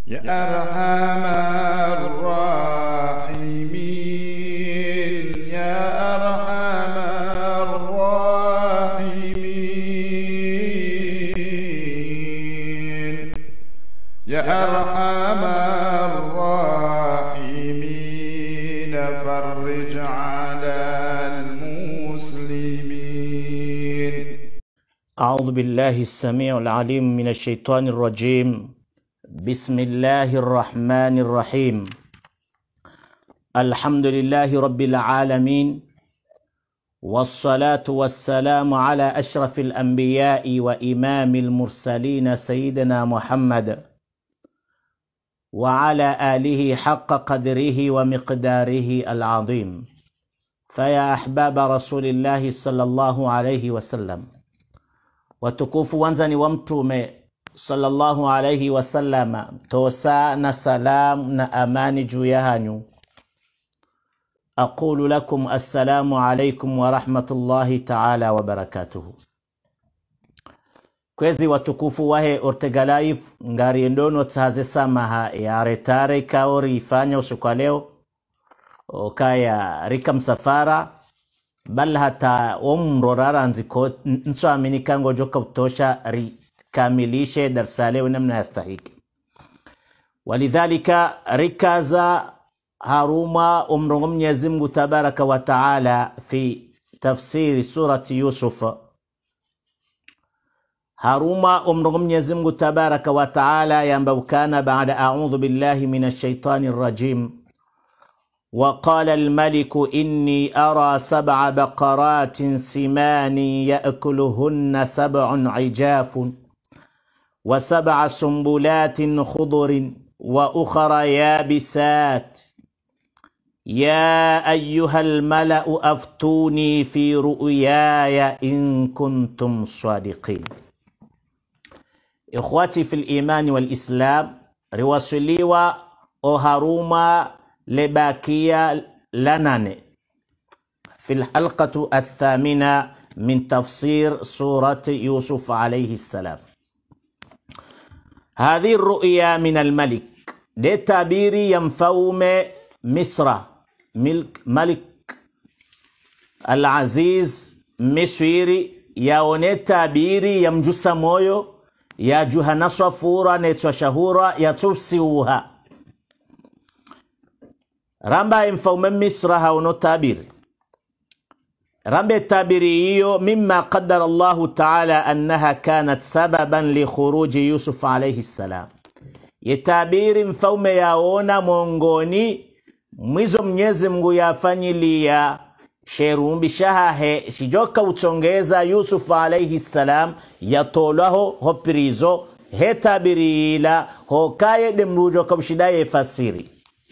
يا أرحم الراحمين يا أرحم الراحمين يا أرحم الراحمين فرج على المسلمين. أعوذ بالله السميع العليم من الشيطان الرجيم. بسم الله الرحمن الرحيم. الحمد لله رب العالمين، والصلاة والسلام على أشرف الأنبياء وإمام المرسلين سيدنا محمد وعلى آله حق قدره ومقداره العظيم. فيا أحباب رسول الله صلى الله عليه وسلم، watukufu wanzani wa mtume sallallahu alayhi wasallam, tosa na salam na amani juu yanyu. Aqulu lakum assalamu alaykum wa rahmatullahi ta'ala wa barakatuhu. Kwezi watukufu wahe Ortega Live ngari ndono tsaze samaha ya retare kaori ifanya usiku leo okaya rika msafara bal hata umrorara nziko nsuamini kango joka utosha kamilishe darsale namna yastahiki. Walidhalika rikaza haruma umrongo Mwenyezi Mungu tabaraka wa taala fi tafsiri surati Yusuf. Haruma umrongo Mwenyezi Mungu tabaraka wa taala yambukana baada a'udhu billahi minash shaitani rrajim. وقال الملك إني أرى 7 بقرات سمان يأكلهن 7 عجاف و7 سنبلات خضر وأخر يابسات يا أيها الملأ أفتوني في رؤياي إن كنتم صادقين. إخواتي في الإيمان والإسلام، رواسليوا أهاروما لباكية لناني في الحلقة الثامنة من تفسير سورة يوسف عليه السلام. هذه الرؤيا من الملك دي تعبيري ينفوم مصر ملك العزيز مصيري يوني تعبيري يمجس مويو يا جهنا صفورة نتوى شهورة يتوسيوها ramba mfaume Misra hauno tabiri. Rambe tabiri hiyo mimma qaddara Allahu ta'ala annaha kanat sababan li khuruji Yusuf alayhi salam. Yetabiri mfaume yaona mongoni mwizo Mwenyezi Mungu yafanyilia sherumbi shahahe shijoka utongeza Yusuf alayhi salam yatolaho hopirizo hetabirila hokaye demrujo kabshidaye fasiri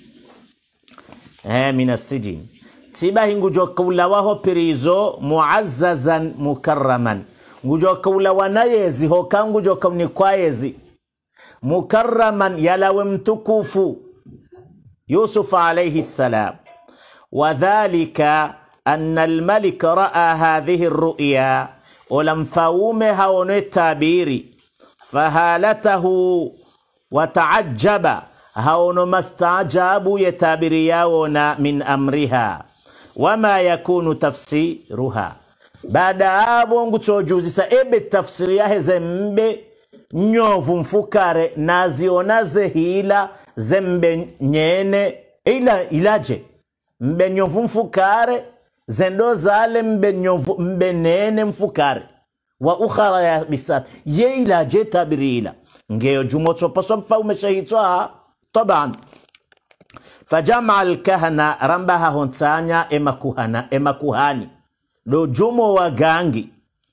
من السجن تبا هنجو كولا وهو بريزو معززا مكرما نجو كولا ونايزي هو كان نجو كوني كوايزي مكرما يلوم تكوفو يوسف عليه السلام. وذلك أن الملك رأى هذه الرؤيا ولم فاومها ونتابيري فهالته وتعجب هاونو مستعجابو يتابرياونا من أمرها وما يكون تفسيرها. بعد أبو نغتوجوزيسا إبه تفسيرياه زمبه نيوفو مفكاري نازيونا زهيلا زمبه نيني إلاجي مبه نيوفو مفكاري زندو زالي مبه نيني مفكاري وأخرى يابسات يإلاجي تابريلا نجيو جموتو بصم فاومي شهيتوها. طبعا فجمع الكهنة رمبها هونسانيا اما كوهاني لو جمو وغانجي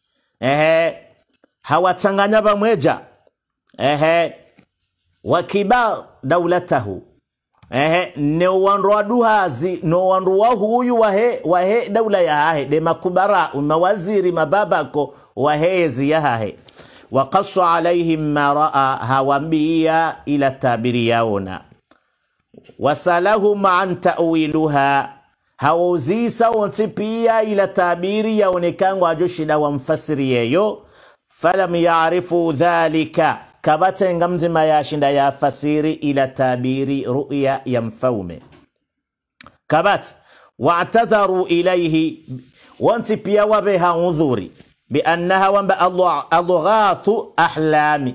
hawatanganya bamweja wakibar dawlatahu ne wanrwa duhazi no wanrwa huyu wahe dawla yahe de makubara mawaziri mababako wahezi yahe. وقص عليهم ما رأى هوامبيا إلى التابرياونا وسألهم عن تأويلها هوزيسا وانتبيا إلى التابرياونا كان واجوشنا وانفسريا فلم يعرفوا ذلك kabate ngamzima ya shinda ya fasiri ila tabiri ru'ya ya mfaume kabate wa'tadharu ilayhi wanti pia wabeha udhuri biannaha wamba adghathu ahlami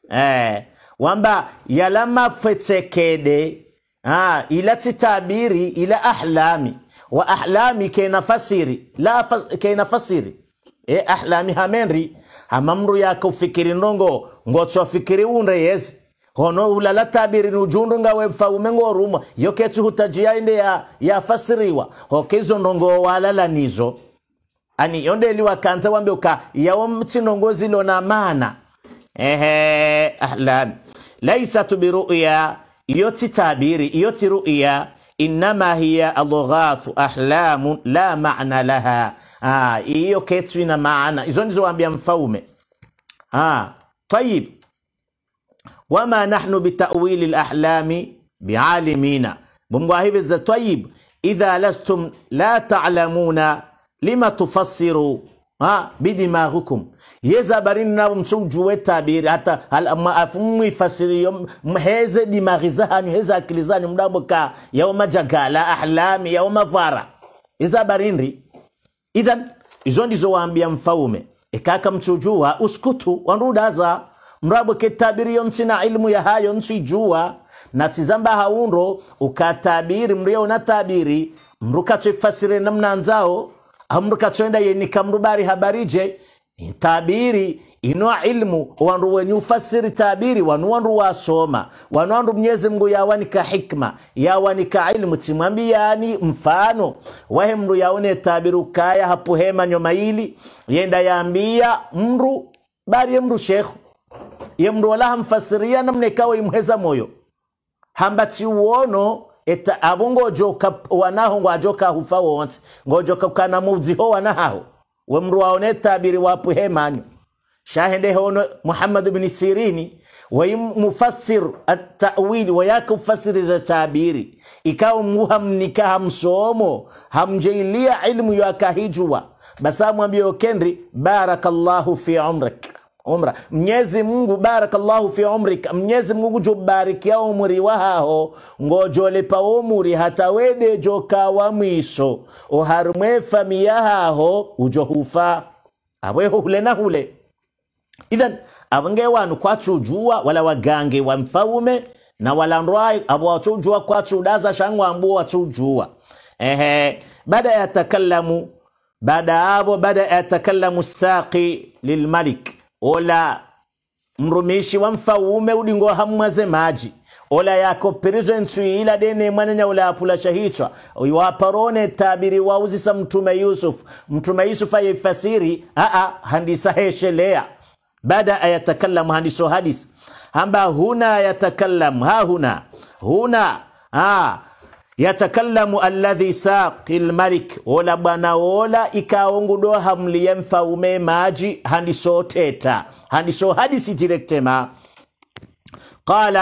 wamba yalama fetekede ila tabiri ila ahlami wa ahlami kaina fasiri la kaina fasiri ahlami hamenri hamamru yako fikiri ndongo ngocho fikiri unre yes hono ulala tabiri nujundu ngawe mfaume ngoruma yoketu hutajia inde ya fasiriwa hokezo ndongo walala nizo ani yonde liwa kanza wambe uka yawo mtinongozi lo na maana ahlam laysat bi ru'ya yoti tabiri yoti ru'ya inma hiya alghat ahlam la ma'na laha iyo ketu ina maana izo ndizo wambia mfaume طيب وما نحن بتأويل الأحلام بعالمين بمواهب الزا طيب إذا لستم لا تعلمون لما تفسروا بدماغكم يزابرين ومسوجوا التعبير حتى ما أفهموا يفسروا هذا دماغ زهن هذا كلزان مدابك يوم جغال أحلام يوم فارا يزابرين ري إذن إذن دي زوانبيا مفاومه ikaka mchujua uskutu wanrudaza mrabo ketabiri yonsina ilmu ya hayo nsijua na tizamba haunro ukatabiri mrio na tabiri mruka tufasire namna nzao amruka twenda yenika mrubari habarije tabiri ino ilmu wanru wenye ufasiri tabiri wanru wasoma wanru Mwenyezi Mungu yawanika hikma yawanika ilmu timwambi yani mfano wahe mru yaone tabiru kaya hapo hema nyoma hili yenda yaambia mru bari mru shekhu yemru wala hamfasiria namne kawa imheza moyo hambati uono eta abongo joka wanaho ngwajoka hufa wonse ngojoka kana muziho wanaho wemru waone tabiri wapo hema nyo شاهده هون محمد بن سيرين ومفسر التأويل وياك مفسر التعبير إكاو مهم نكاهم صومو هم جيلية علم ياكاهجوا بسامو بيوكنري بارك الله في عمرك عمره Mwenyezi Mungu barakallahu fi umrik Mwenyezi Mungu jubariki ya umri waho ngojole pa umri hata wede joka wa mwisho oharumwe familia haho ujohufa abweho hule na hule idhan abange wanu kwachujua wala wagange wa mfaume na wala ndwai abo wachujua kwachudaza shangwa ambu wachujua bada yatakallamu bada yatakallamu saqi lilmalik ola mrumishi wa mfaume udingo hamwaze maji ola yako perizo ila dene mwananya ola apula shahitwa waparone tabiri wauzisa mtume Yusuf ayefasiri handisa heshelea بدا يتكلم حديث حديث هما هنا يتكلم هنا يتكلم الذي ساق الملك ولا بنا ولا ikaongudo hamliye mfaume maji handiso teta handiso hadisi directement قال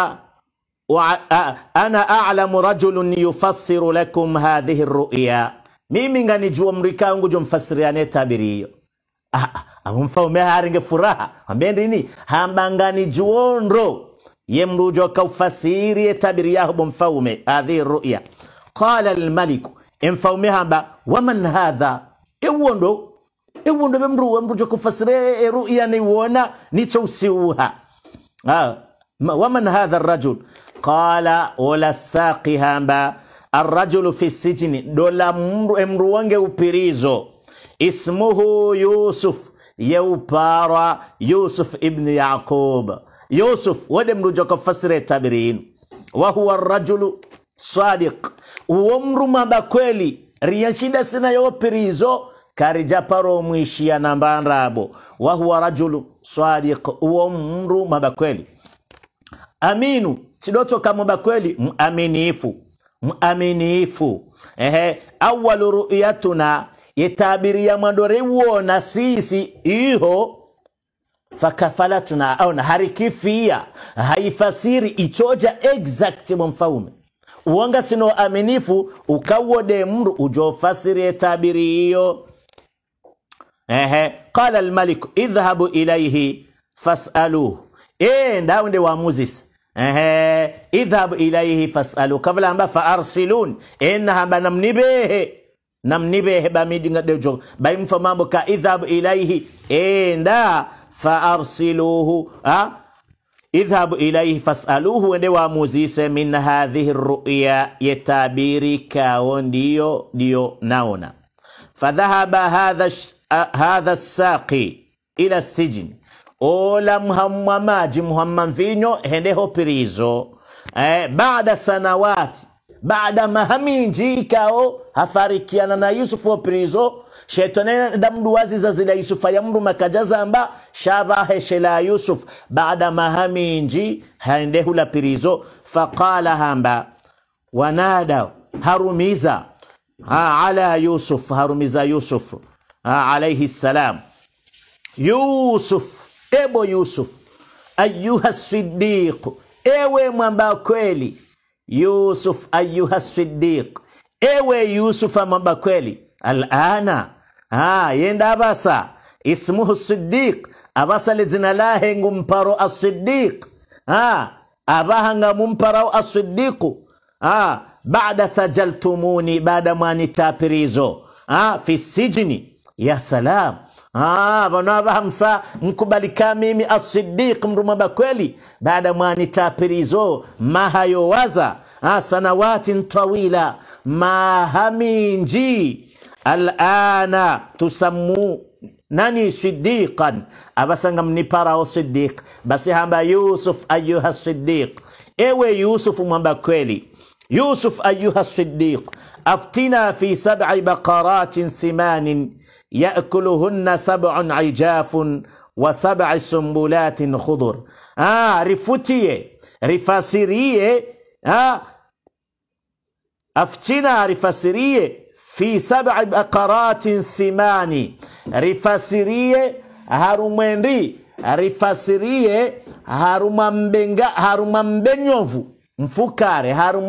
انا اعلم رجل يفسر لكم هذه الرؤيا mimi nganijua mrikangu jo mfasiriane tabiriyo mfaume haringe furaha ambendi ni hambangani juonro yemrujo kaufasiri tabiri yahu mfaume hadhi ru'ya qala al-malik mfaume hamba waman hadha ewondo bemrujo kufasiri ru'ya ni wona nitousiuha waman hadha ar-rajul qala wala saqi hamba ar-rajulu fi sijni dola mru wange upirizo اسمه يوسف يوبارا يوسف ابن يعقوب يوسف ودم رجوك فسر التابرين وهو الرجل صادق ومر ما بكولي ريانشيدا سنا يوبريزو كارجا بارو مشيا نمبان رابو وهو رجل صادق ومر ما بكولي امينو سيدوتو كما بكولي مؤمنيفو اول رؤيتنا yetabiri ya mandore uona sisi iho fakafalatuna au na harikifia haifasiri itoja exact mfaume uanga sino aminifu ukawode mru ujofasiri yetabiri hiyo qala al-malik idhhabu ilayhi fas'aluhu enda unde waamuzi idhhab ilayhi fas'alu kabla amba fa'arsilun innaha namnibehe bamidinga dejo baimfa mambo ka idhhab ilayhi enda fa'arsiluhu idhhab ilayhi fas'aluhu wende waamuzi min hadhihi ar-ru'ya yatabiri kao ndio naona fadhahaba hadha as-saqi ila as-sijn ola muhammad vinyo hendeho pirizo baada sanawati baada mahaminji kao hafarikiana na Yusuf wa pirizo shetani damduwazi za zila Yusuf yamru makajaza amba shaba heshela Yusuf baada mahaminji hendeho la pirizo faqala hamba wanada harumiza ala Yusuf harumiza Yusuf alayhi salam Yusuf ebo Yusuf ayuha siddiq ewe mwamba kweli Yusuf ayuha siddiq ewe Yusuf mwamba kweli alana yenda abasa ismuhu siddiq abasa lizina lahe ngumparo as-siddiq abahanga mumparo as-siddiq baada sajaltumuni baada mwanitapirizo fi sijni ya salam banaba hamsa mkubalika mimi as-siddiq mrumaba kweli baada mwanitapirizo mahayowaza sanawatin tawila mahaminji alana tusammu nani siddiqan abasanga mnipara o siddiq basi hamba Yusuf ayuha siddiq ewe Yusuf mwamba kweli Yusuf ayuha siddiq aftina fi 7 baqaratin simanin يأكلهن 7 عجاف و7 سنبلات خضر رفوتيه رفاسيريه افتنا رفاسيريه في 7 بقرات سمان رفاسيريه harumwendi rifasirie harumambe nyovu mfukare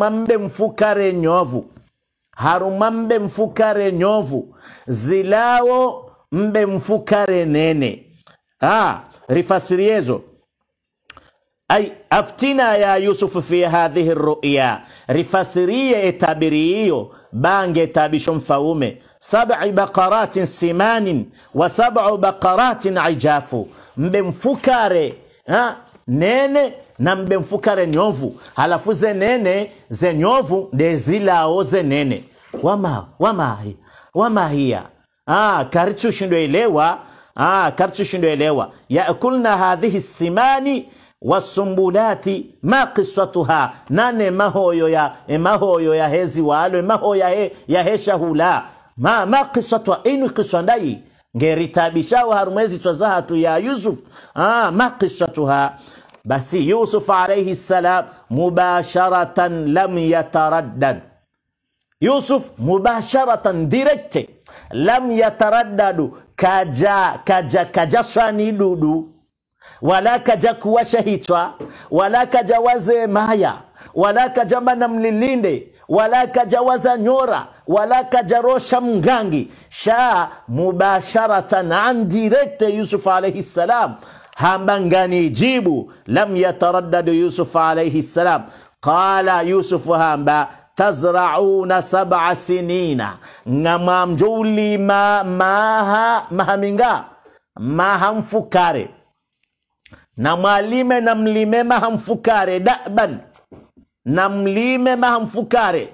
harumambe mfukare nyovu zilao mbe mfukare nene rifasiriezo ay aftina ya Yusuf fi hadhihi ar-ru'ya rifasirie etabiriyo bange tabisho mfaume 7 baqaratin simanin wa 7 baqaratin ijafu mbe mfukare nene na mbe mfukare nyovu halafu ze nene ze nyovu de zilao ze nene wama hiya karichu shindo elewa yakulna hadhihi simani wasumbulati ma qissatuha nane mahoyo ya hezi walo mahoyo ya hesha hula ma qissatuha inu qissandai ngeritabisha wa harumezi twazahatu ya Yusuf ma qissatuha basi Yusuf alayhi salam mubasharatan lam yataraddad Yusuf mubasharatan direct lam yataraddadu kaja swani dudu wala kaja kuwasha hitwa wala kaja waze maya wala kaja mana mlilinde wala kaja waza nyora wala kaja rosha mgangi mubasharatan an direct Yusuf alayhi salam hambangani jibu lam yataraddad Yusuf alayhi salam qala Yusuf hamba tazra'una 7 sinina ngamamjuli mahaminga mahamfukare na mwalime na mlime mahamfukare daban na mlime mahamfukare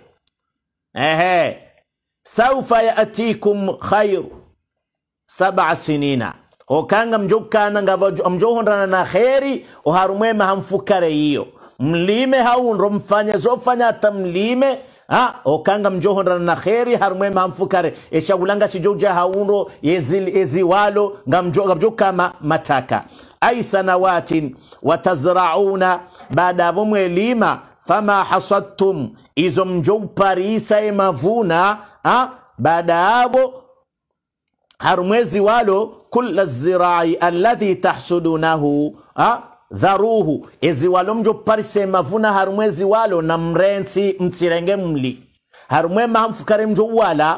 saufa yatikum khairu 7 sinina okanga mjokana mjohondana na khairi oharumwe mahamfukare hiyo mlime haunro mfanya zofanya hata mlime okanga mjohondana na khairi harumwe mahamfukare eshagulanga sijoja haunro yeziwalo ngamjoka mataka ay sanawatin watazrauna baada bomwe lima fama hasadtum izo mjoparisa mavuna baada abo harumwezi walo kulla zirai alladhi tahsudunahu dharuhu ezi walo mjoparise mavuna harumwezi walo na mrensi mtsirenge mli harumwe mahamfukare mjowala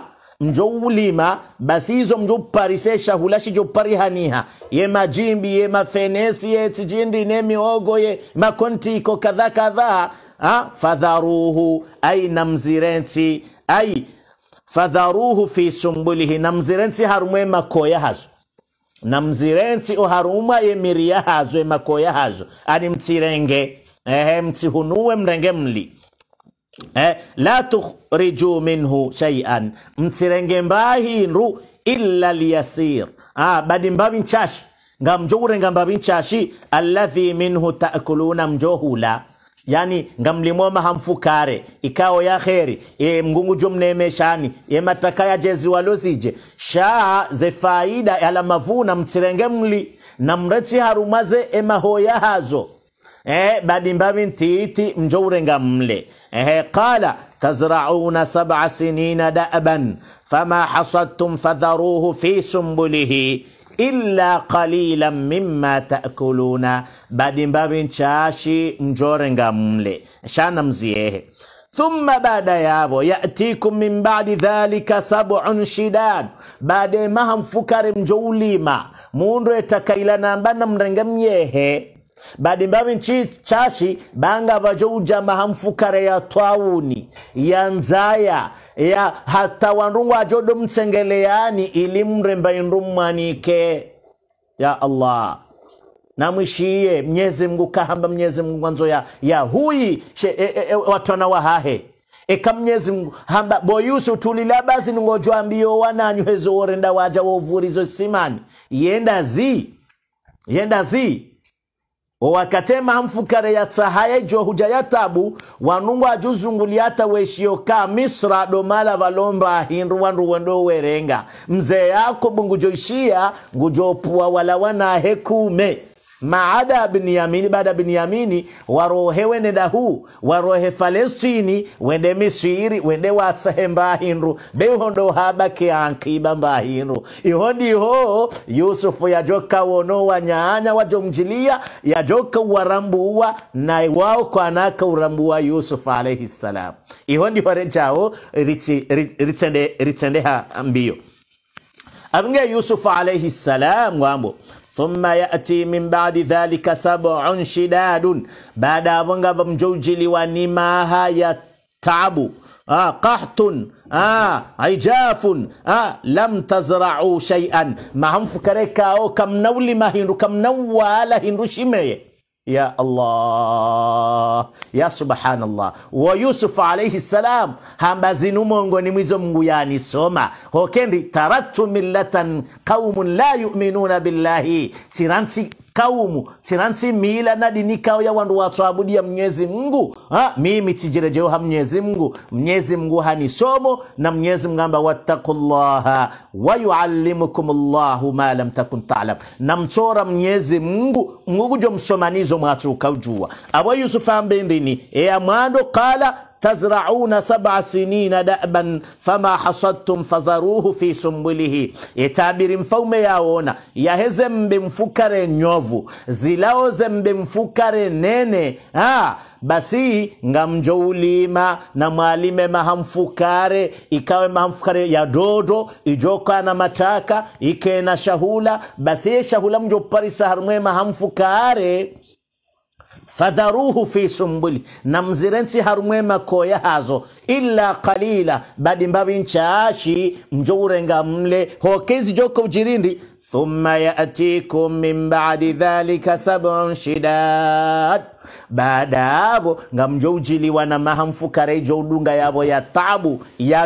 mjoulima basi hizo mjoparisesha hulashi joparihaniha ye majimbi ye mafenesi ye tijindi ne miogo ye makontiko kadha kadha fadharuhu ay namzirensi ay fadharuhu fi sumbulihi namzirensi harumwe makoya hazo namzirensi o haruma ye miria hazo ye makoya hazo ani mtirenge mtihunuwe mrenge mli la tukhriju minhu shay'an mtirenge mbahi nru illa liyasir badi mbabi nchashi ngamjore ngambabi nchashi alladhi minhu taakuluna mjohula yani ngamlimoma hamfukare ikao ya kheri mgungu jomnemeshani matakaya jezi walosije shaa ze faida ala mavuna mtirenge mli na mreti harumaze mahoya hazo badi mbabi ntiti mjore ngamle قال تزرعون 7 سنين دأبا فما حصدتم فذروه في سنبله إلا قليلا مما تأكلون بعد باب شاشي مجورنغا مملي شانا مزيه ثم بعد يابو يأتيكم من بعد ذلك 7 شداد بعد ما هم فكر مجوليما مونرو يتكيلنا بنا مرنغميه badi mbabi chashi banga bajouja mahamfukare ya twauni ya nzaya ya hata wanrungu ajodo msengeleani ili mremba inrumanike ya Allah na mwishiye Mwenyezi Mungu kahamba Mwenyezi Mungu mwanzo ya hui watona wahahe eka Mwenyezi Mungu hamba boyusu tulila basi ngojwa ambio wananyu hezo orenda waja wovurizo simani yenda zi wakatema hamfukare ya tsahaye jo hujayatabu wanungu ajuzunguliata weshioka Misra domala valomba hinru wanru wendo werenga mzee yako bungujoishia ngujopua wala wana hekume maada Binyamini baada Binyamini warohewe nedahu warohe Falestini wende Misiri wende watsahemba hinru behondo habake ankiba mba hinru ihodi ho Yusufu yajoka wono wanyanya wajomjilia yajoka warambuwa na wao kwa naka urambuwa Yusuf alayhi salam ihodi warejao ritende ambio abnge Yusuf alayhi salam wambo ثم يأتي من بعد ذلك 7 شداد بعد أبنغ بمجوجل ونماها يتعب قحط عجاف لم تزرعوا شيئا ما هم فكركاو كم نولي ما هنرو كم نوالا هنرو شمية يا الله يا سبحان الله ويوسف عليه السلام هم بزنو مونغوني ميزو مغياني سوما هو كندي تركت ملة قوم لا يؤمنون بالله tiransi mila na dini kao ya wandu watuabudi ya Mwenyezi Mungu mimi tijirejeo ha Mwenyezi Mungu hani somo na Mwenyezi Mungu amba wattaqullaha wa yuallimukumullahu ma lam takun ta'lam na mchora Mwenyezi Mungu jo msomanizo mwatu ukaujua abo Yusuf ambe ndini amando qala تزرعون 7 سنين دأبا فما حصدتم فذروه في سنبله يتابر مفوم ياونا يهزم بمفكر نيوفو زلاو زم بمفكر نيني basi ngamjoulima na mwalime mahamfukare ikawe mahamfukare ya dodo ijoka na mataka ike na shahula basi shahula mjoparisa harumwe mahamfukare fadharuhu fi sumbuli namzirensi harumwe makoya hazo illa qalila badi mbabi nchashi mjourenga mle hokezi joko ujirindi thumma ya'tikum min ba'di dhalika 7 shidad baada abo ngamjoujiliwa na mahamfukare joudunga yabo ya tabu ya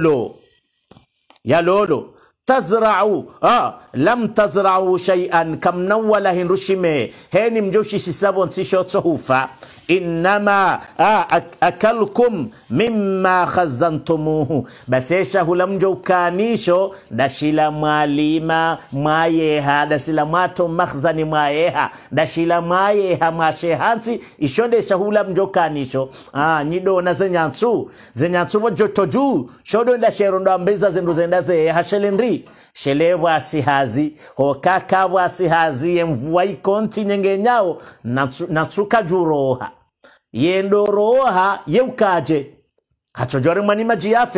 lolo تزرعوا لم تزرعوا شيئا كم نولا هنرشمه هني مجوشي سيسابون تيشوت صحوفا إنما أكلكم مما خزنتموه بس يشاه لم جو كانيشو داشيلا ماليما مايها داشيلا ماتو مخزني مايها داشيلا مايها ماشيهانسي إشو شاه لم جو كانيشو نيدو نزنيانسو وجوتوجو شودو داشيروندو أمبيزا زندو زندازي هاشلنري shelewa sihazi hokaka wa sihazi mvua ikonti nyenge nyao natsuka juroha yendo roha yeukaje hachojore mwani maji yafe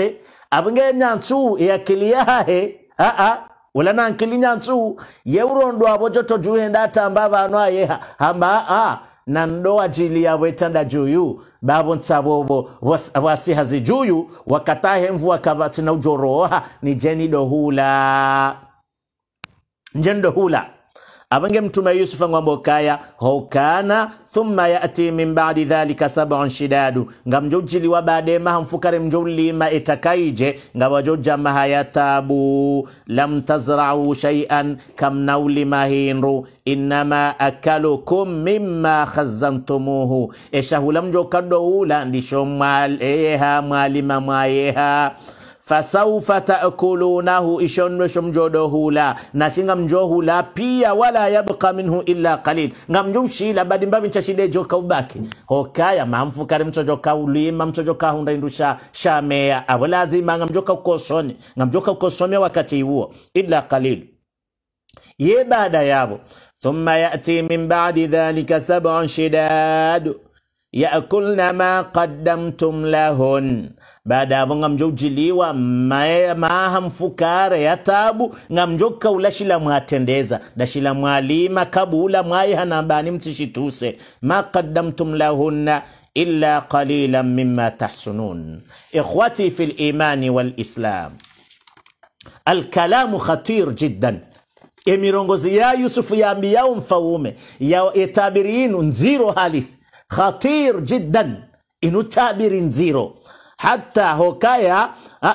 abnge nyansu ya kiliyahe wala na nkili nyansu yeurondo abojoto juhenda tamba bano ayeha hamba na ndo ajili ya wetanda juyu babo nsabobo wasi hazijuyu wakatahe mvua kabati na ujoroha ni jeni dohula njendo hula abange mtume Yusuf ngombo kaya hokana thumma yati min ba'di dhalika sab'un shidadu ngamjojili wa baade ma mfukare mjoli ma itakaije ngawajoja mahayatabu lam tazra'u shay'an kam nawli mahinru inma akalukum mimma khazantumuhu eshahulam jokadula ndisho mal mwalima mwayeha fasawfa ta'kulunahu ishonwesho mjodohula nashinga mjohula pia wala yabqa minhu illa qalil ngamjumshila badimbabi nchashide joka ubaki hokaya mamfukari mtojoka ulima mtojoka hunda indusha shamea awalazima ngamjoka ukosoni ngamjoka ukosomia wakati huo illa qalil ye baada yabo thumma yati min ba'di dhalika sab'un shidad ya'kulna ma qaddamtum lahun baada abo ngamjojiliwa mahamfukare yatabu ngamjoka ulashila mwatendeza dashila mwalima kabula mwaye hanambani mtishituse ma qaddamtum lahunna illa qalilan mimma tahsunun ikhwati fil imani wal islam الكلام خطير جدا emirongozi ya Yusufu ya ambiyao mfaume ya etabirin nziro halis خطير جدا إنه تعبير نزيرو حتى هوكايا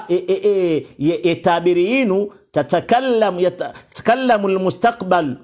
يتابرينو تتكلم المستقبل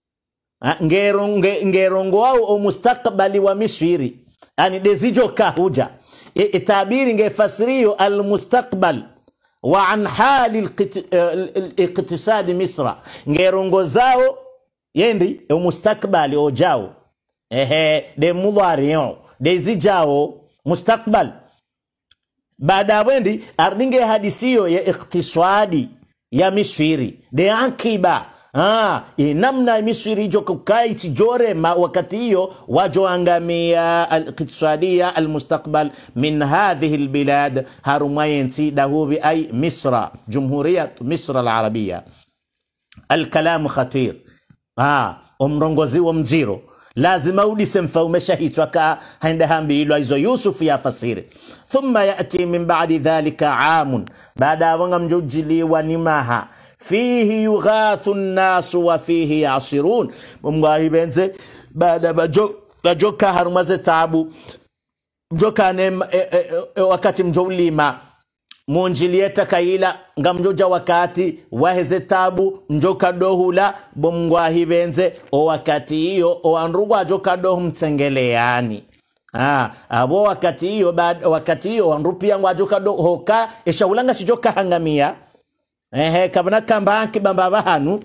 ngerongo au mustakbali wa Misri yani dezijo kahuja itabiri ngefasirio almustakbal wa an hali al-iqtisad Misra ngerongo zao yendi mustakbali ojao de mudhari'u de zijao mustakbal baada wendi ardinge hadisiyo ya iktisadi ya Misri de akiba namna Misri jokukai tijore ma wakati hiyo wajoangamia al-iqtisadiya al-mustaqbal min hadhihi al-bilad harumayen sidahu bi ay Misra jumhuriyat Misra al-arabiyya al-kalam khatir umrongozi wa mziro lazima udise mfaume hitwa ka haenda hambiilwa hizo Yusuf ya fasiri thumma yati min ba'di dhalika aamun baada wanga mjojiliwa nimaha fihi yughathu an-nas wa fihi yasirun mumwahibenze baada bajoka harumaze taabu mjoka wakati mjolima munjilieta kaila ngamjoja wakati waheze tabu njoka dohula bomngwahi benze o wakati hiyo o anrugwa joka dohu mtsengeleani abo wakati hiyo baada wakati hiyo anrupia ngwajoka do hoka eshaulanga sijoka hangamia kabana kamba kibamba bahanu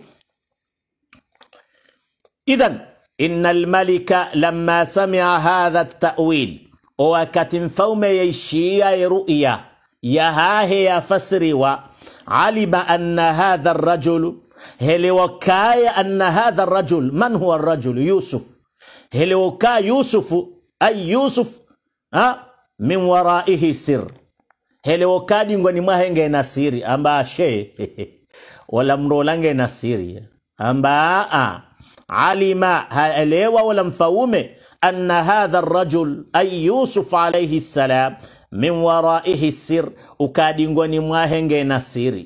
idhan innal malika lamma sami'a hadha at-ta'wil o wakati mfaume yaishia ru'ya يهاهي يفسري وعلم أن هذا الرجل هل وكاي أن هذا الرجل من هو الرجل يوسف هل وكاي يوسف أي يوسف من ورائه سر هل وكاي نغني ما هنجي نسيري أمبا شيء ولا مرولانجي نسيري أمبا علم هلوا ولم فومه أن هذا الرجل أي يوسف عليه السلام من ورائه السر ukadingoni mwahenge nasiri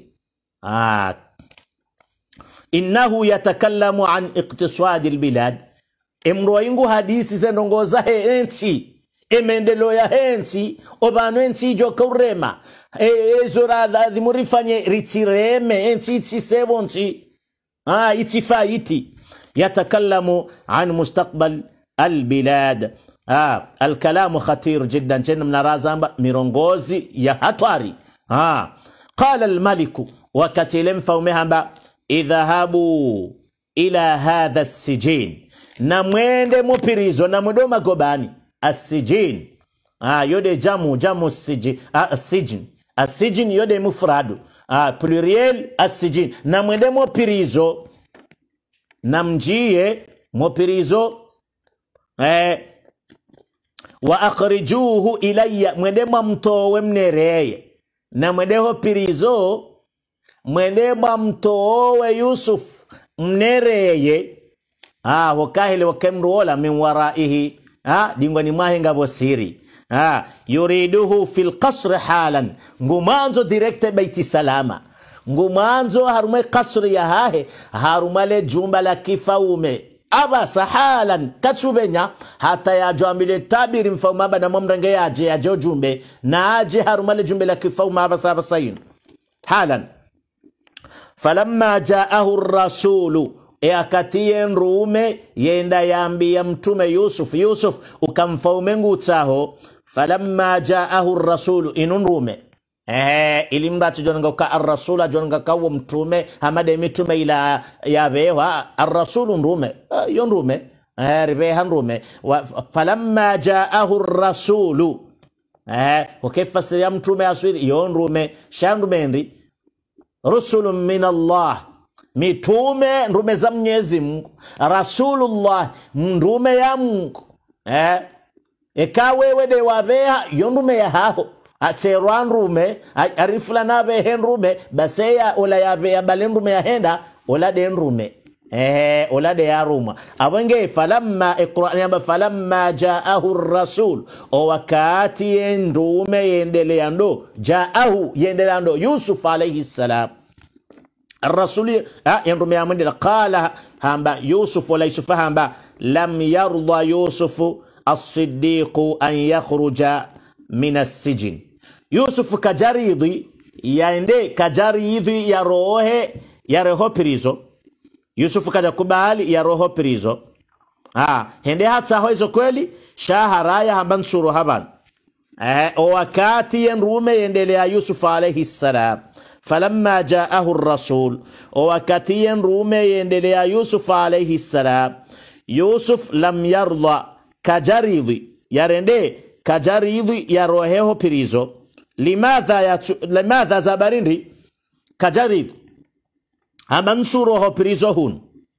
innahu yatakallamu an iqtisad albilad emroingu hadisi zenongoza hensi emendelo ya hensi obano hensi jokurema ezora dhimurifanye ritireme hensi tsebonsi itifaiti yatakallamu an mustaqbal albilad الكلام خطير جدا جن من رازم ميرونغوزي يا هاتواري قال الملك وكتلم فومهم اذهبوا الى هذا السجين نمwende mupirizo na mdoma gobani السجين yode jamu السجن yode mufradu pluriel السجين namwende mupirizo namjie mupirizo wa akhrijuhu ilayya mwende mtowe mnereye na mwedeho pirizo mwedeba mtoowe Yusuf mnereye wakahile wakemruola min waraihi dingwani mwahenga bosiri yuriduhu fil qasr halan ngumanzo direkte baiti salama ngumanzo harume qasri ya hahe harumale jumba la kifaume aba sahalan kachubenya hata ya jambile tabiri mfaumaba na momrange yaje jumbe na aje harumale jumbe la kifaume aba sabasayin halan falamma jaahu ar-rasulu akatiye nrume yenda yambia mtume Yusuf ukamfaume ngutaho falamma jaahu ar-rasulu inunrume ilimrati jonanga ka ar-rasula jonanga ka mtume hamade mitume ila yabewa ar-rasulu nrume yonrume ribe hanrume falamma jaahu ar-rasulu wakifasiri ya mtume aswiri yonrume shanrumendi rusulun min Allah mitume ndume za Mwenyezi Mungu rasulullah ndume ya Mungu wewe de wabeha yondume ya hao aterwan rume arifula na be ndume baseya ola ya be balendume ya henda ola de ndume ola de ya ruma abenge falamma jaahu ar-rasul o wakati ndume yendeleando jaahu yendeleando Yusuf alayhi salam الرسول ينرم يا من قال هامبا يوسف ولا يوسف هامبا لم يرضى يوسف الصديق أن يخرج من السجن يوسف كجريضي يندي كجريضي يروه بريزو يوسف كجكبالي يروه بريزو هندي هاتسا هويزو كويلي شاهرايا هامبان سورو هابان وكاتي ينروم يندي يوسف عليه السلام فلما جاءه الرسول وكتيا رومي يندليا يوسف عليه السلام يوسف لم يرضى كجريضي يرندي كجريضي يروهيه بريزو لماذا زبرينري كجريض أمنصوره بريزو هون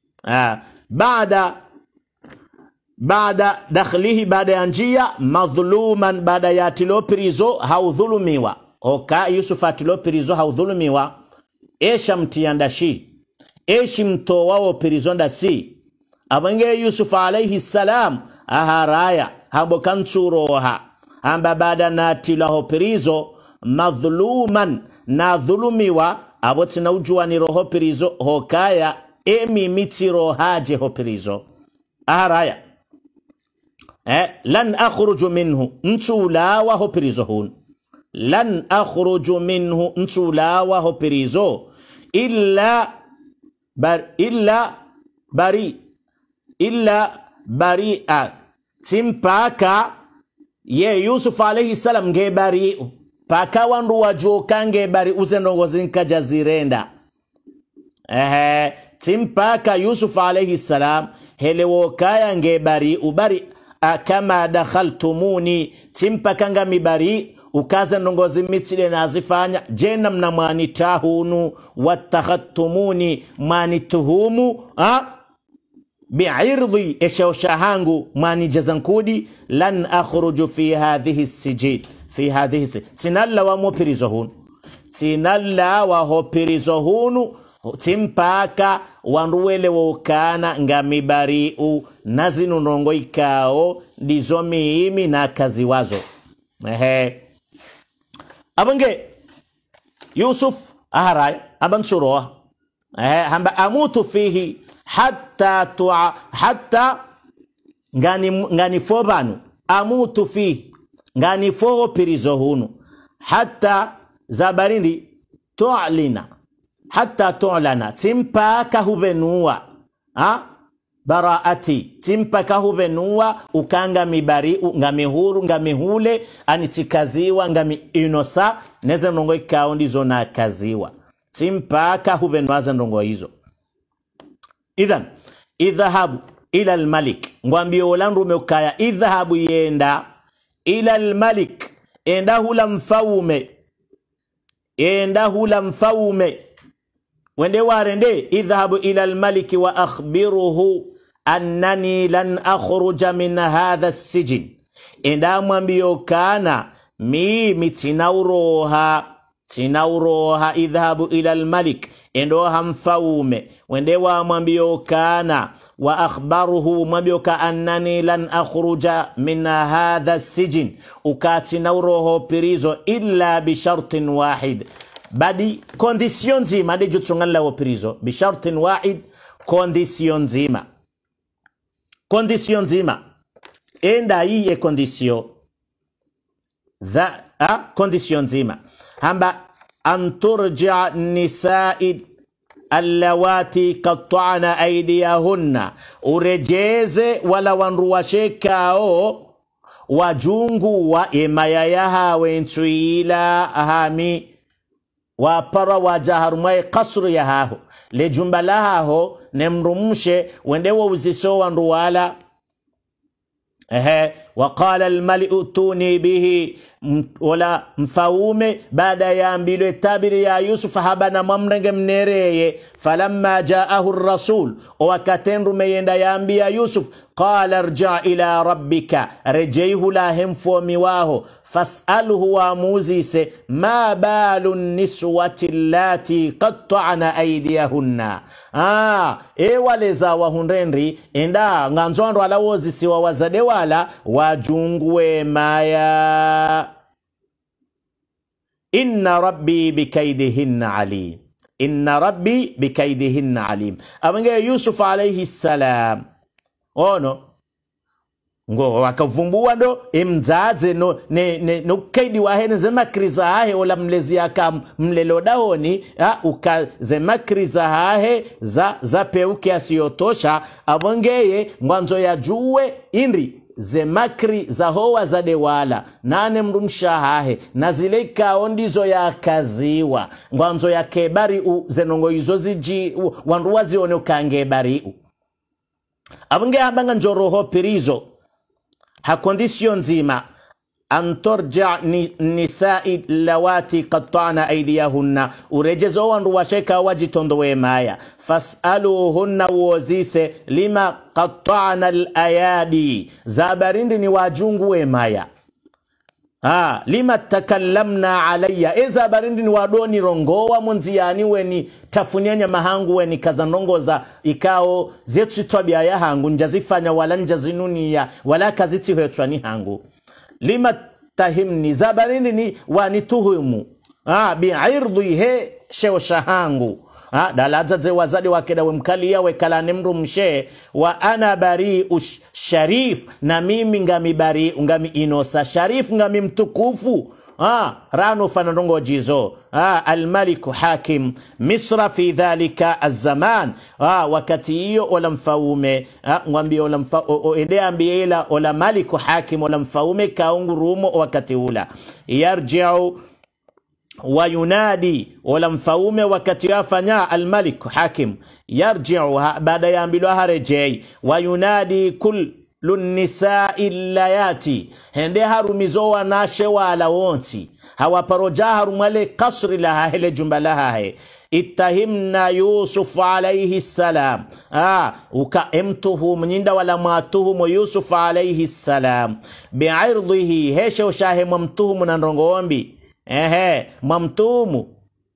بعد دخله بعد أنجية مظلوما بعد ياتلو بريزو هاو ظلميوا oka Yusuf atilo pirizo haudhulumiwa esha mtiandashi eshi mtowao pirizo ndasi abange Yusuf alayhi salam aharaya habo kansuroha amba bada natilaho pirizo madhuluman na dhulumiwa abotina ujua ni roho pirizo hokaya mitiro haje ho pirizo aharaya lan akhruju minhu ntulawa ho pirizo hun lan akhruju minhu nsulawa ho pirizo illa bari'a timpaka ye Yusuf alayhi salam nge bari'u paka wandu wajoka nge bari uzendo zinka jazirenda timpaka Yusuf alayhi salam helewo kaya nge bari'u kama dakhaltumuni timpaka ngami bari ukaza ndongozi mitile na azifanya jena mnamanitahunu watakhattumuni manituhumu bi'irdi eshawshahangu mani jazankudi lan akhruju fi hadhihi sijid fi hadhihi tinalla wa mupirizohun tinalla wa hopirizohunu timpaka wanduwele wokana ngamibariu nazinu nongo ikao ndizomi imi na kazi wazo abange Yusuf aharay aban suroa hamba amutu fihi hatta ngani fobanu amutu fihi ngani fo pirizohunu hatta zabarindi tu'lina hatta tu'lana timpaka hubenua baraati timpaka hubenua ukanga mibari ngamihuru ngamihule anitikaziwa ngami inosa neze ndongo ikao ndizo na kaziwa timpaka hubenwaza ndongo hizo idhan idhahabu ila almalik ngwambio olandu meukaya idhahabu yenda ila almalik enda hula mfaume wende warende idhahabu ila almaliki wa akhbiruhu annani lan akhruja min hadha as-sijn enda mwambio kana mimi tinauroha tinauroha idhabu ila almalik endo hamfaume wende wa mwambio kana wa akhbaruhu mwambio ka annani lan akhruja min hadha sijin ukati nauroho pirizo illa bi shartin wahid badi condition zima de jutungala wa pirizo bi shartin wahid condition zima enda hii condition condition zima hamba an turja nisa'i allawati qatta'na aydiyahunna urejeze wala wanruwashekao wajungu wa emayayaha wentuila ahami wapara wajaharumai qasru yahaho lejumbalahaho nemrumushe wendewo uziso wanruwala وقال الملك اتوني به ولا مفاومه بعد يامبيلو تابر يا يوسف habana mamrenge mnereye falamma jaahu ar-rasul wakaten rumeyenda yambia Yusuf qala irja ila rabbika rejayhu lahum fomiwaho fas'alhu wa muzise ma balun niswati allati qatta'na aydiyahunna waleza wa hunrenri enda nganzondo alawozi siwa wazade wala wajungwe maya inna rabbi bikaidihinna alim abange Yusuf alayhi salam ono ngo wakavumbua ndo imzaze no kaidi wahene zemakriza hahe ola mlezi aka mlelo dahoni zemakriza hahe za peuke asiyotosha abongeye mwanzo ya juwe indri zemakri za hoa za dewala nane mrumsha hahe na zile kaondizo ya kaziwa mwanzo ya kebari zenongo izo ziji wanruwa zione ukangebari abonge abanga njoroho pirizo ha condition zima an turja nisa'i lawati qatta'na aydiyahunna urejezo wanruwasheka wajitondowe maya fas'aluhunna wozise lima qatta'na al-ayadi zabarindi ni wajunguwe maya lima takallamna alayya eza barindi ni wadoni rongowa munziani weni tafunianya mahangu weni kazanongoza ikao zetu tabia ya hangu njazifanya wala njazinunia wala kaziti hetwani hangu lima tahimni zabarindi ni wanituhumu bi'irdi he shewsha hangu dalaza ze wazadi wakeda wemkalia wekala nemru mshe wa ana bari sharif na mimi ngami bari ngami inosa sharif ngami mtukufu rano fanandongo jizo almaliku hakim misra fi dhalika az-zaman wakati hiyo ola mfaume ngwambie ola ende ambiela ola maliku hakim ola mfaume kaungurumo wakati ula yarji'u وينادي ولم فومه wakati yafanya almalik hakim yarji'u baada ya ambilwa rejei wayunadi kullu nisa'i layati hende harumizo wanashe wala wonti hawaparoja harumale kasri laha hele jumba laha ittahimna Yusuf alayhi salam ukaemtuhu mnyinda wala matuhu Yusuf alayhi salam bi'irdihi hesha shahe mamtuhu mnandongombi mamtumu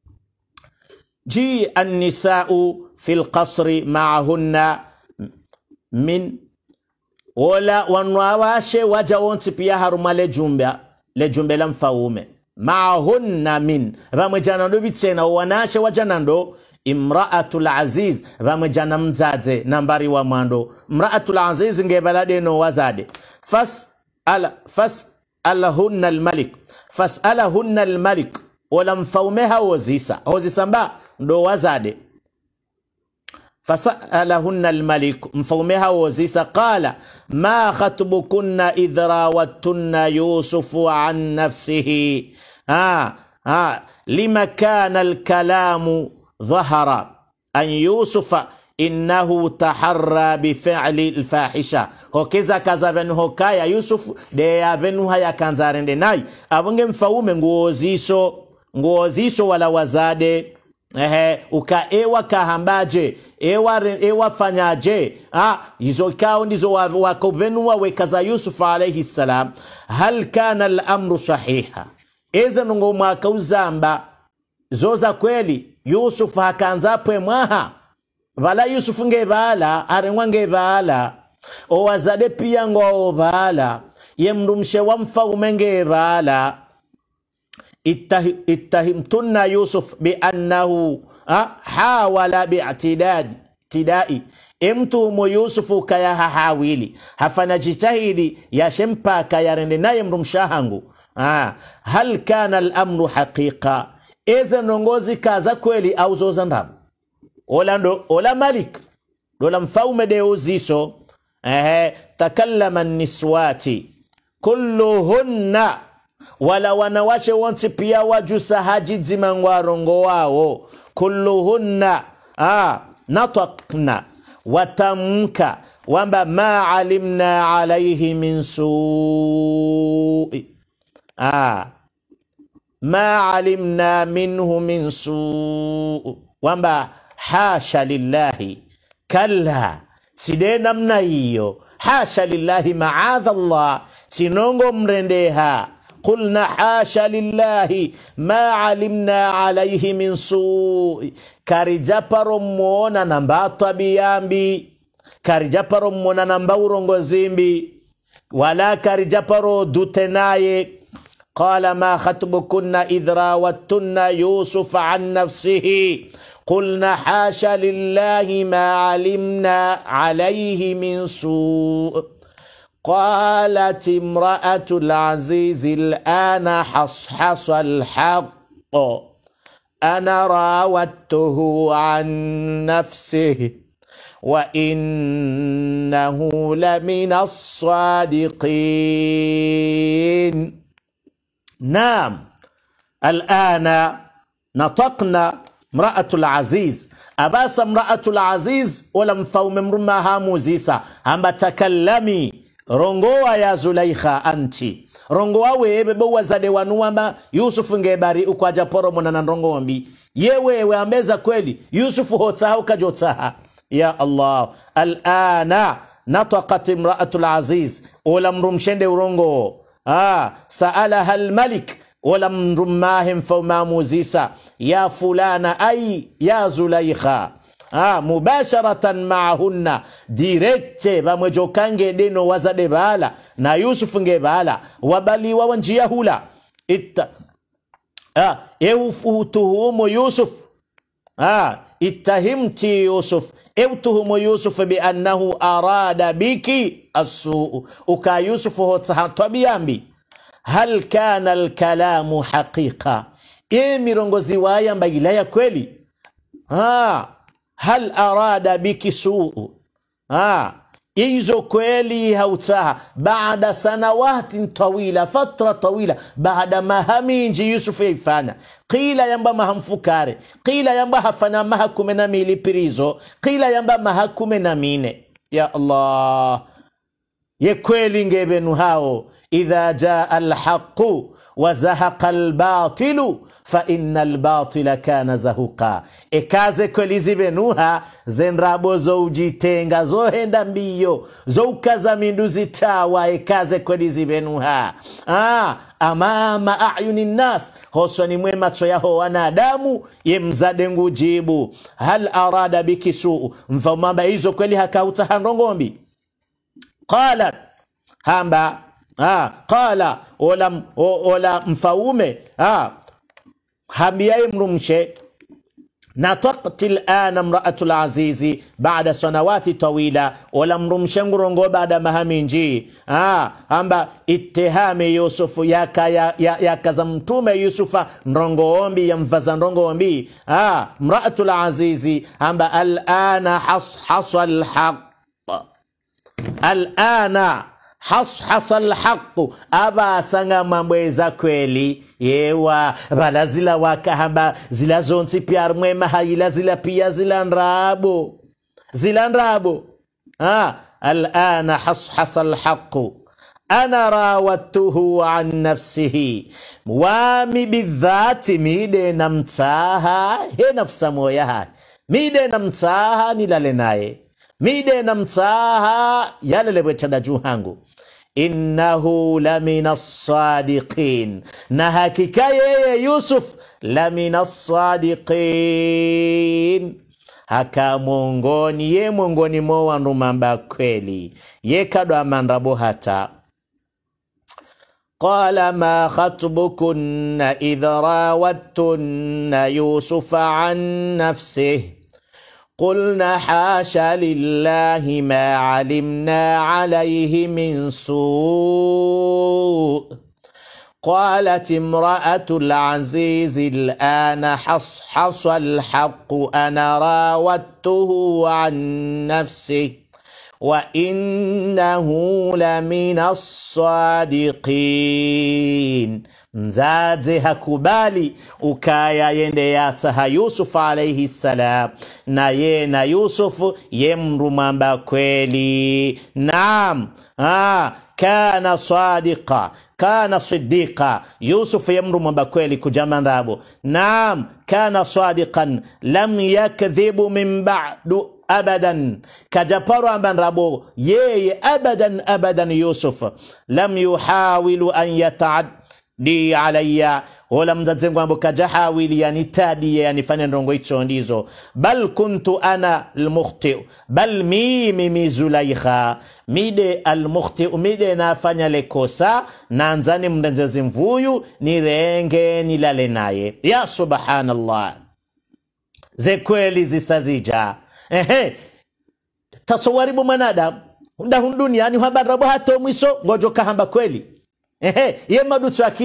ji an-nisa'u fil qasri ma'ahunna min wala wanwawashe wajawonti pia haruma lejumbe la mfaume ma'ahunna min ramejana ndo bitena wanashe wajanando imra'atul aziz ramejana mzaze nambari wa mando imra'atul aziz ngebalade no wazade fas'alahunna al-malik fas'alahunna al-malik wala mfaumeha hozisa mba ndo wazade fas'alahunna al-malik mfaumeha hozisa qala ma khatbukunna idra wattunna yusufu an nafsihi lima kana al-kalamu dhahara an yusufa innahu taharra bifa'li al-fahisha hokeza kazavenu hokaya Yusuf de yavenu haya kanzarende nai abunge mfaume nguoziso wala wazade ukaewa kahambaje ewa fanyaje hizo kao ndizo wakovenua wekaza Yusuf alayhi salam hal kana al-amru sahiha eza nungo mwakauzamba zoza kweli Yusuf hakanzapwe mwaha vala Yusuf ngebala arengwa ngebala owazade pia ngo bala yemrumshe wamfaume ngebala ittahimtunna Yusuf bi annahu hawala bi'tidai imtumu Yusufu kaya hawili hafana jitahidi ya shempa kaya rende naye mrumshahangu hal kana al-amru haqiqa eze nongozi kaza kweli au zoza ndabu ola malik dola mfaume deuziso takallama niswati kulluhunna wala wanawashe wansi pia wajusa haji mangwarongo wao kulluhunna nataqna watamka wamba ma alimna alayhi min su'i ma alimna minhu min su'i wamba hasha lillahi kalla sidena mna hiyo hasha lillahi ma'adha Allah sinongo mrendeha قلنا حاشا لله ما علمنا عليه من سوء كارجابارو مونا نمبا طبيامبي كارجابارو مونا نمبا ورونغوزيمبي ولا كارجابارو دوتناي قال ما خطبكن إذ راوتن يوسف عن نفسه قلنا حاشا لله ما علمنا عليه من سوء قالت امرأة العزيز الآن حصحص الحق أنا راودته عن نفسه وإنه لمن الصادقين. نعم الآن نطقنا امرأة العزيز أباس امرأة العزيز ولم فوم مرمها موزيسا أما تكلمي rongoa ya Zulaikha anti rongoa wewe wazade wanuamba Yusuf ngebari ukwaja poro mwana na rongoa mbi yewe ambeza kweli Yusuf hotaha ukajotaha ya Allah. Alana nataqat imra'atul aziz ulam rumshende urongo saalaha almalik ulam rummahim fawma muzisa ya fulana ay ya Zulaikha mubasharatan ma'ahunna direkte bamwejokange deno wazade bala na Yusuf ngebala wabaliwa wanjia hula eufutuhumu Yusuf ittahimti Yusuf eutuhumu Yusuf bi annahu arada biki as-suu uka Yusuf hotabiambi hal kana al-kalamu haqiqa mirongozi waya mbagilaya kweli hal arada biki suu izo kweli hautaha baada sanawati tawila fatra tawila baada mahaminji Yusuf ifana qila yamba mahamfukare qila yamba hafana mahakume na milipirizo qila yamba mahakume na mine ya Allah ye kweli ngebenu hao idha jaa alhaqu wa zahaqa albatilu fa innal batila kana zahuqa ekaze kweli zibenuha zenrabo zo ujitenga zo henda mbio zo ukaza minduzi tawa ekaze kweli zibenuha amama a'yunin nas hosoni mwema tso yaho wanadamu yemzade ngujibu hal arada bikisu mfamamba hizo kweli hakauta handongombi qala hamba qala ola mfaume hambiyaye mrumshe nataqti al'ana imra'atul azizi ba'da sanawati tawila ola mrumshe ngurongo baada mahaminji hamba ittihami Yusuf yakaza mtume Yusufa ndongombi yamvaza ndongombi imra'atul azizi hamba al'ana hasal haqq al'ana hasal haqq aba sanga mambweza kweli yewa balazila wakahamba zila zonsi pia mwema haila zila pia zila nrabo al'ana hasal haqq ana rawatuhu an nafsihi wami bidhati mide namtaha he nafsa moya mide namtaha nilale naye mide namtaha yale lebetanda juu hangu innahu lamina as-sadiqin, na hakika yeye Yusuf lamina as-sadiqin, haka mongoni mo wandu mamba kweli ye kadwa mandrabo hata. Qala ma khatbukunna idha rawattunna Yusufa an nafsihi قلنا حاشا لله ما علمنا عليه من سوء قالت امرأة العزيز الآن حصحص الحق أنا راودته عن نفسه وإنه لمن الصادقين. Mzazi hakubali ukaya yende yataha Yusuf alayhi salam, na ye na Yusuf ye mrumamba kweli. Naam, kana sadiqa, kana siddiqa, Yusuf ye mrumamba kweli kujamanrabo. Naam, kana sadiqan lam yakdhibu min ba'du abadan, kajaparu ambanrabo ye abadan Yusuf lam yuhawilu an yata'addi alayya, wala mzazi wangu kajahawili yanitadi yanifanya ndongo hicho ndizo. Bal kuntu ana al-mukhti, bal mimi Zulaikha mide al-mukhti, mide nafanya lekosa nanzani mzazi mvuyu nirenge nilale naye. Ya subhanallah, ze kweli zisazija. Tasawaribu manadamu ndahun duniani habandrabo hato mwiso ngojo kahamba kweli. Yema dutu ya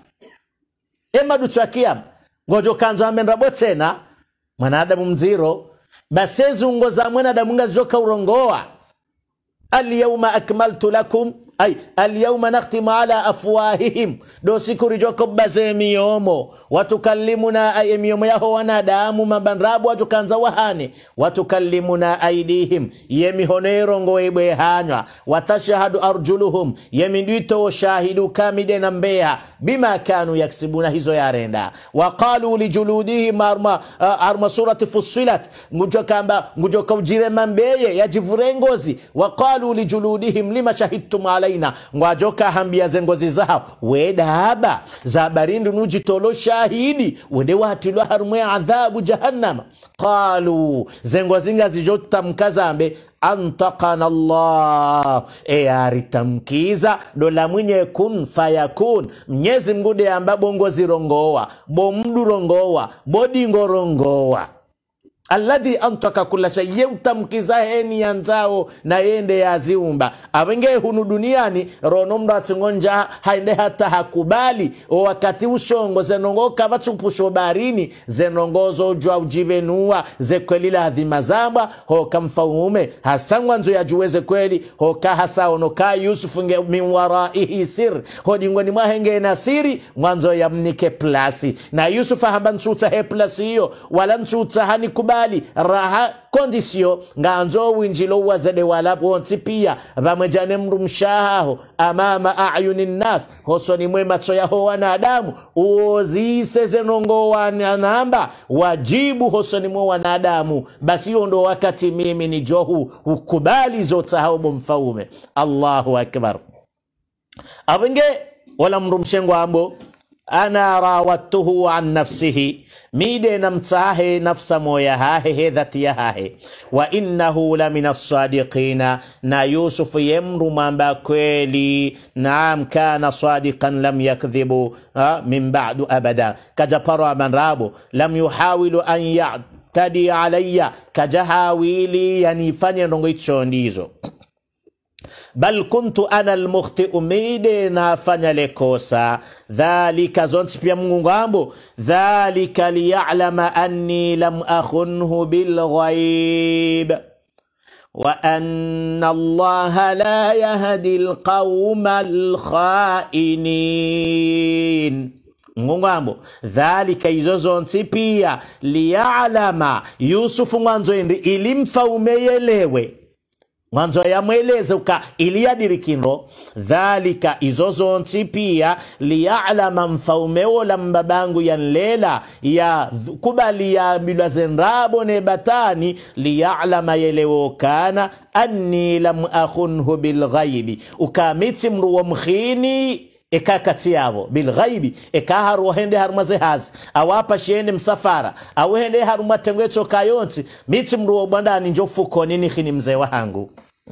kiyama ngojo kanzo amendrabo tena manadamu mziro basezi ungoza mwanadamu ngazoka urongoa. Al-yawma akmaltu lakum ay al-yawma nakhtimu ala afwahihim, do sikuri joko baze miyomo watukallimuna ay miyomo yaho wanadamu mabandrabu watukanza wahane watukallimuna aidihim yemi honero ngoebwe hanywa watashahadu arjuluhum yemi ndito shahidu kamide na mbeha bima kanu yaksibuna hizo yarenda. Waqalu lijuludihim arma surati Fussilat ngujoka ujire mambeye yajivurengozi. Waqalu lijuludihim lima shahidtum alaina, ngwajoka hambia zengozi zao weda haba zabarindu nujitolo shahidi wede watilwa harumwe adhabu jahannama. Qalu zengozi nga zijota mkazambe antaqana Allah, aritamkiza dola mwenye kun fayakun, mnyezi mgude amba bongo zirongowa bomdu rongowa bodingo rongowa. Alladhi antaka kula shay, yutamkiza heni yanzao na yende yaziumba. Awenge hunu duniani ronomda tsingonja hainde hata hakubali o wakati ushongo zenongoka batupusho barini zenongozo jwa ujivenua zekwelila adhimazamba ho kamfaume hasangwa nzo ya juweze kweli ho kahasa onoka Yusuf nge minwaraihi sir ho dingoni mwahenge na siri mwanzo ya mnike plasi na Yusuf hamba nchuta he plasi hiyo wala nchuta hani kubali raha kondisio nganzo winjilo wazade wala wonti pia vamejane mrumshaho amama ayunin nas hosoni mwema tsoyaho wanadamu uozise zenongo wanamba wajibu hosoni mwa wanadamu. Basi ndo wakati mimi ni johu ukubali zote hao bomfaume. Allahu akbar. Abenge wala mrumshengo ambo ana rawatuhu an nafsihi, mide namtahe nafsa moya hahe dhati ya hahe. Wa innahu la minas sadiqina, na Yusuf yemru mamba kweli. Naam, kana sadiqan lam yakdhibu min ba'du abada. Kajaparu manrabo lam yuhawilu an ya'tadi alayya, kajahawili yanifanya ndongo hicho ndizo. Bal kuntu ana al-mukhti, mide nafanya lekosa. Dhalika zonti pia Mungu ngambo, dhalika liya'lama anni lam akhunhu bil ghaib wa anna Allah la yahdi al-qawma al-kha'inin. Ngungambo dhalika izo zonti pia liya'lama Yusuf mwanzo ili mfaume yelewe mwanzo ya mweleze uka iliadirikinro dhalika izozonti pia liya'lama mfaumeo la mbabangu ya nlela ya kubali ya milazenrabo ne batani liya'lama yelewo kana anni lam akhunhu bilghaibi ukamiti mruwa mkhini ekakati yabo bilghaibi ekaharu hende harumaze hazi awapa shiende msafara au hende harumatengwecho kayonti miti mruwa bandani njofuko nini khini mzee wangu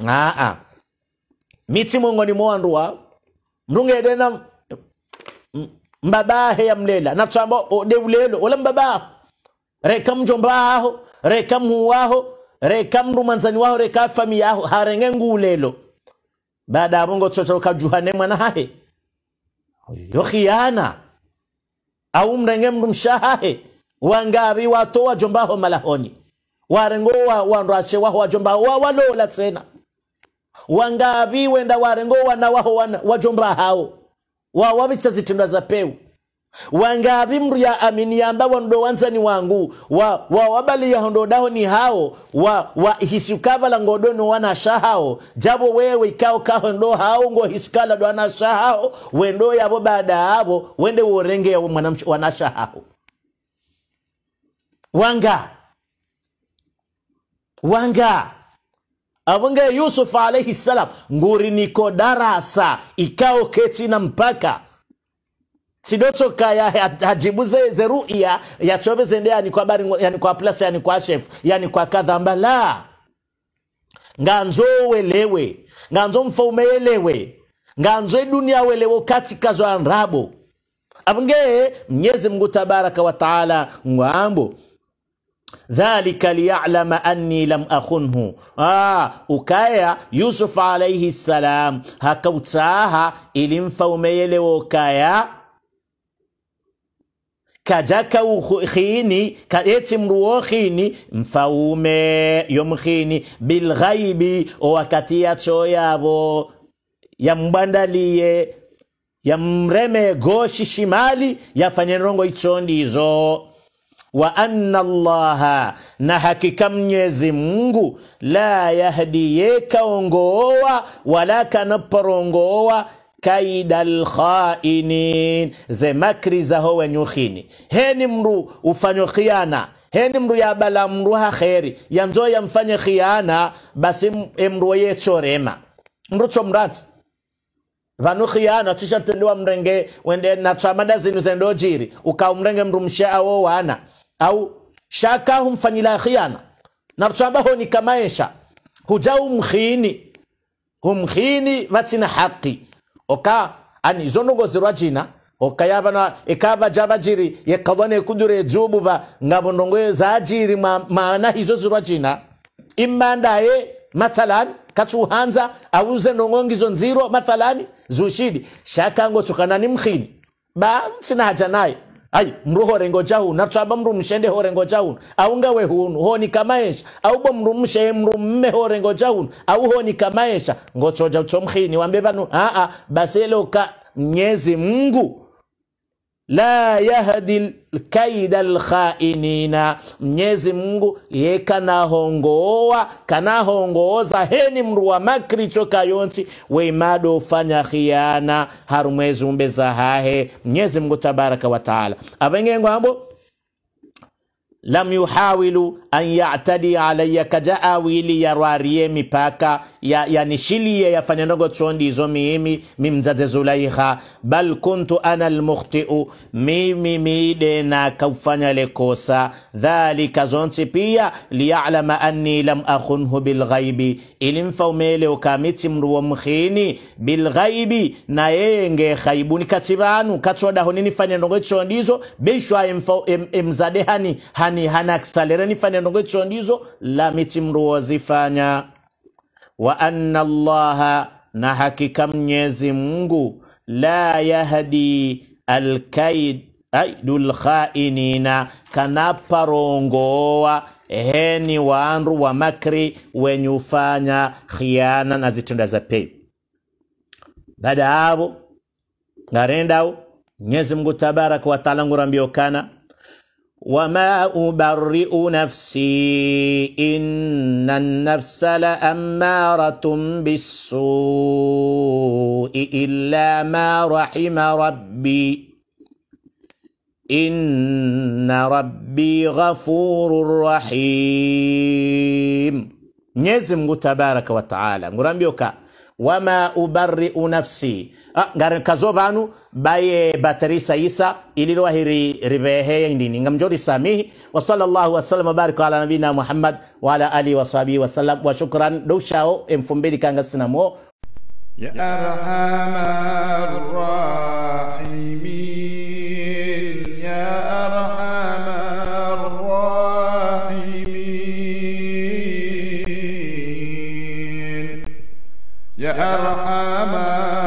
miti mongoni mwanduwa mrungedena mbabahe ya mlela na tsamba de ulelo wala mbaba reka mjomba aho reka muwaho reka mrumanzani waho reka fami yaho harenge ngulelo baada bongo toto kajuhane mwana hahe yo khiana au mrenge mrumshahe wangabi watoa jombaho malahoni warengo wanrache waho wajomba walola tena wangabi wenda warengo wana waho wajomba hao wabitsa zitunda za peu wangabi mru ya amini yamba wando wanzani wangu wabali ya hondo daho ni hao hisukaba la ngodono wana shahao jabo wewe ikao kahondo hao ngo hiskala do wana shahao wendo yabo baada habo wende urenge ya mwanamchi wana shahao wanga abunge Yusuf alayhi salam nguri niko darasa ikao keti na mpaka sidoto kaya hajibuze zeruia ya chobe zende yani kwa bari yani kwa plus yani kwa chef yani kwa kadhamba la nganzo welewe nganzo mfumelewe nganzo dunia welewe katika zo anrabo abunge Mwenyezi Mungu Tabaraka wa Taala ngwambo dhalika liya'lama anni lam akhunhu ukaya Yusuf alayhi salam hakautaha ilimfaumele ukaya kajaka ukhini kaeti mruokhini mfaume yomkhini bilghaibi wakati ya choyabo ya mbandaliye ya mreme goshi shimali yafanye rongo ichondizo wa anna Allaha na hakika Mwenyezi Mungu la yahdi yekaongoa wala kanaporongoa kaidal khainin ze makri za ho wenyukhini heni mru ufanyo khiana heni mru ya bala mru ha khairi yanzo ya mfanye khiana basi mru yechorema mru chomrat vanu khiana tishatendewa mrenge wende na tsamada zinu zendo jiri ukaumrenge mru mshao wana au shaka humfanyila khiana na tsamba ho ni kamaisha hujau humkhini vatina haki oka ani zonogo zirwajina okayabana ekaba jabajiri yekadwane kudure jububa ngabondongo zajiri maana hizo zirwajina imandaye mathalan kachuhanza auze nongongizo nziro mathalani zushidi shakango tukana ni mkhini ba sina haja naye ai mruho rengo jahu na tsaba mru mshende ho rengo jahu au ngawe hunu honi kamaesha au bo mru mshe mru mme ho rengo jahu au honi kamaesha ngochoja utomkhini wambe banu baselo ka Mwenyezi Mungu la yahdi kaida alkhainina Mwenyezi Mungu yekana hongoza heni mru wa makri choka yonti weimado fanya khiana harumwezi umbeza hahe Mwenyezi Mungu Tabaraka wa Taala abenge ngwambo lam yuhawilu an ya'tadi alayya kajaa wili yarwariye mipaka ya nishilie yafanya ndogo chondi hizo mimzaze Zulaiha bal kuntu ana almukhti'u mide na kufanya lekosa dhalika zonti pia liya'lama anni lam akhunhu bilghaibi ilimfaumele ukamiti mruwa mkhini bilghaibi na yenge khaibuni katibanu katsoda honini fanya ndogo chondi hizo bishwa emzade hani hana aksalera nifanya ndogo chondizo la mitimru wazifanya wa anna Allaha na hakika Mwenyezi Mungu la yahdi alkaidul khainina kanaparongoa heni wanru wa makri wenyufanya khiana na zitunda za pei baada hapo ngarendao Mwenyezi Mungu Tabaraka wa Taala ngurambio kana وما أبرئ نفسي إن النفس لأمارة بالسوء إلا ما رحم ربي إن ربي غفور رحيم. Mwenyezi Mungu tabaraka wa taala ngurambioka wama ubarri'u nafsi ngare kazobanu baye batarisa isa ililo hiri ribehe indini ngamjori samihi wa sallallahu wa sallam baraka ala nabina Muhammad wa ala alihi wa sahbihi wa sallam wa shukran dawshao emfumbili kanga sinamo ya arhamar rahimin ya arhamar rahimin ya arhamar